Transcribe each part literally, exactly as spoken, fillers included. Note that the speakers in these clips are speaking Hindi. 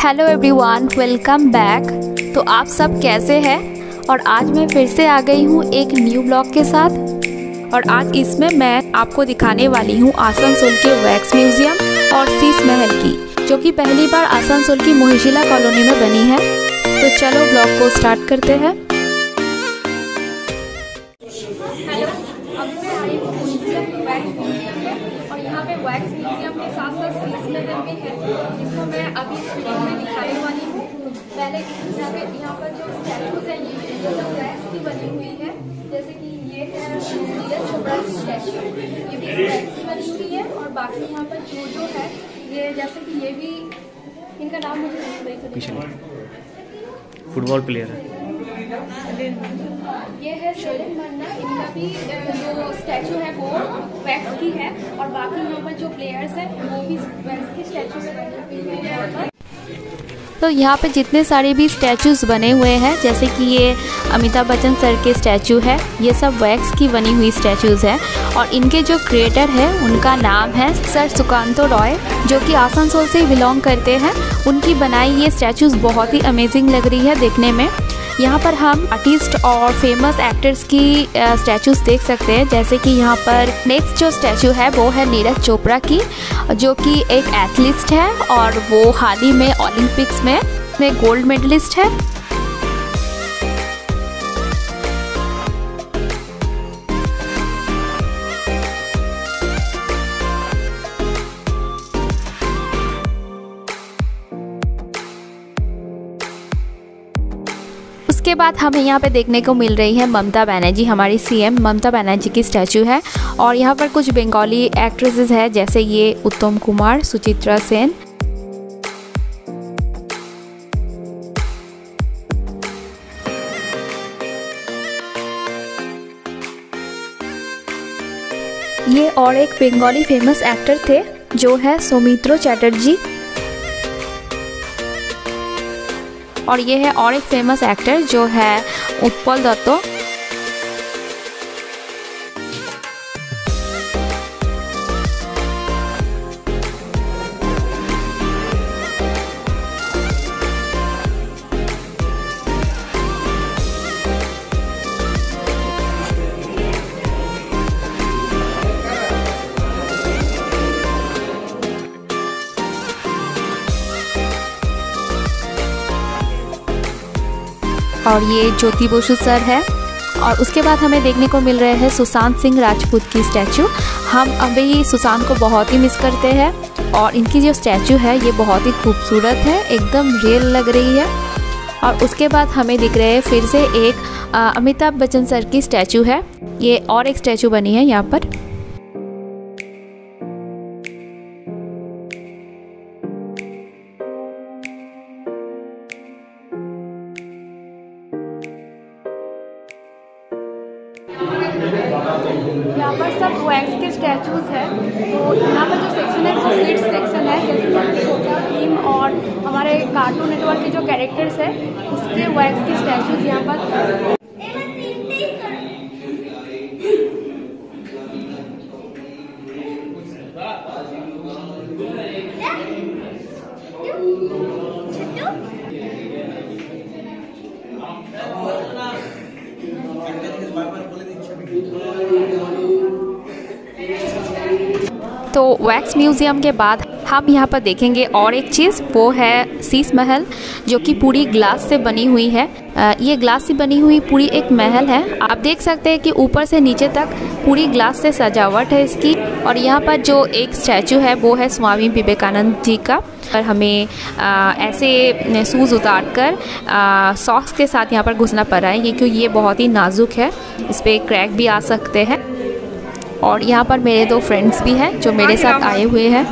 Hello everyone, welcome back. तो आप सब कैसे हैं? और आज मैं फिर से आ गई हूँ एक न्यू ब्लॉग के साथ। और आज इसमें मैं आपको दिखाने वाली हूँ आसनसोल के वैक्स म्यूजियम और शीश महल की, जो कि पहली बार आसनसोल की मोहिशिला कॉलोनी में बनी है। तो चलो ब्लॉग को स्टार्ट करते हैं। हेलो, अभी मैं आई हूँ म्यूजियम, वैक्स म्यूजियम में, और यहाँ पे वैक्स म्यूजियम के साथ साथ शीश महल भी है, जिसको मैं अभी इस वीडियो में दिखाने वाली हूँ। पहले यहाँ पे यहाँ पर जो स्टैचूज है ये जो सब वैक्स की बनी हुई है, जैसे कि ये है नीरज चोपड़ा की स्टैचू, ये भी वैक्स की बनी हुई है। और बाकी यहाँ पर जो जो है ये, जैसे कि ये भी, इनका नाम मुझे फुटबॉल प्लेयर है, ये है सलीम मन्ना, इनका भी जो स्टैचू है वो वैक्स की है। और बाकी यहाँ पर जो प्लेयर्स हैं वो भी वैक्स की स्टैचू बने हैं। तो यहाँ पे जितने सारे भी स्टैचूज बने हुए हैं, जैसे कि ये अमिताभ बच्चन सर के स्टैचू है, ये सब वैक्स की बनी हुई स्टैचूज हैं। और इनके जो क्रिएटर है उनका नाम है सर सुकांतो रॉय, जो कि आसनसोल से बिलोंग करते हैं। उनकी बनाई ये स्टैचूज बहुत ही अमेजिंग लग रही है देखने में। यहाँ पर हम आर्टिस्ट और फेमस एक्टर्स की स्टैचूज देख सकते हैं, जैसे कि यहाँ पर नेक्स्ट जो स्टैचू है वो है नीरज चोपड़ा की, जो कि एक एथलीट है और वो हाल ही में ओलंपिक्स में, में गोल्ड मेडलिस्ट है। उसके बाद हमें यहाँ पे देखने को मिल रही है ममता बनर्जी, हमारी सीएम ममता बनर्जी की स्टैचू है। और यहाँ पर कुछ बंगाली एक्ट्रेसेस हैं, जैसे ये उत्तम कुमार, सुचित्रा सेन। ये और एक बंगाली फेमस एक्टर थे जो है सौमित्र चैटर्जी। और ये है और एक फेमस एक्टर जो है उत्पल दत्त। और ये ज्योति बसु सर है। और उसके बाद हमें देखने को मिल रहे हैं सुशांत सिंह राजपूत की स्टैचू। हम अभी सुशांत को बहुत ही मिस करते हैं, और इनकी जो स्टैचू है ये बहुत ही खूबसूरत है, एकदम रियल लग रही है। और उसके बाद हमें दिख रहे हैं फिर से एक अमिताभ बच्चन सर की स्टैचू है, ये और एक स्टैचू बनी है यहाँ पर। यहाँ पर सब वैक्स के स्टैचूज हैं। तो यहाँ पर जो सेक्शन है वो किड्स सेक्शन है, जैसे छोटा भीम और हमारे कार्टून नेटवर्क के जो कैरेक्टर्स हैं उसके वैक्स के स्टैचूज यहाँ पर। तो वैक्स म्यूज़ियम के बाद हम यहाँ पर देखेंगे और एक चीज़, वो है शीश महल, जो कि पूरी ग्लास से बनी हुई है। ये ग्लास से बनी हुई पूरी एक महल है। आप देख सकते हैं कि ऊपर से नीचे तक पूरी ग्लास से सजावट है इसकी। और यहाँ पर जो एक स्टैचू है वो है स्वामी विवेकानंद जी का। और हमें आ, ऐसे शूज़ उतार कर सॉक्स के साथ यहाँ पर घुसना पड़ रहा है, क्योंकि ये बहुत ही नाजुक है, इस पर क्रैक भी आ सकते हैं। और यहाँ पर मेरे दो फ्रेंड्स भी हैं जो मेरे साथ आए हुए हैं।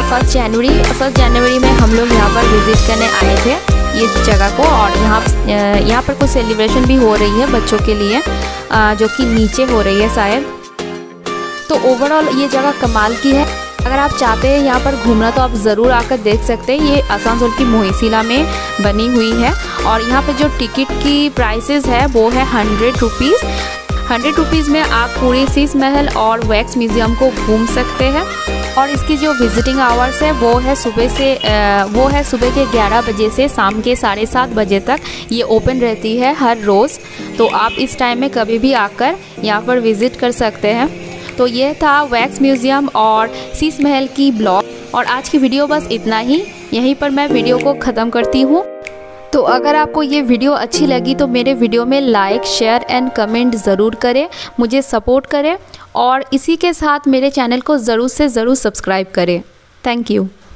फर्स्ट जनवरी फर्स्ट जनवरी में हम लोग यहाँ पर विज़िट करने आए थे ये जगह को। और यहाँ यहाँ पर कुछ सेलिब्रेशन भी हो रही है बच्चों के लिए, जो कि नीचे हो रही है शायद। तो ओवरऑल ये जगह कमाल की है। अगर आप चाहते हैं यहाँ पर घूमना तो आप ज़रूर आकर देख सकते हैं। ये आसनसोल की मोहिसीला में बनी हुई है। और यहाँ पे जो टिकट की प्राइसेस है वो है हंड्रेड रुपीज़। हंड्रेड रुपीज़ में आप पूरी शीश महल और वैक्स म्यूज़ियम को घूम सकते हैं। और इसकी जो विजिटिंग आवर्स है वो है सुबह से वो है सुबह के ग्यारह बजे से शाम के साढ़े सात बजे तक ये ओपन रहती है हर रोज़। तो आप इस टाइम में कभी भी आकर यहाँ पर विज़िट कर सकते हैं। तो ये था वैक्स म्यूज़ियम और शीश महल की ब्लॉग। और आज की वीडियो बस इतना ही, यहीं पर मैं वीडियो को ख़त्म करती हूँ। तो अगर आपको ये वीडियो अच्छी लगी तो मेरे वीडियो में लाइक शेयर एंड कमेंट ज़रूर करें, मुझे सपोर्ट करें और इसी के साथ मेरे चैनल को ज़रूर से ज़रूर सब्सक्राइब करें। Thank you.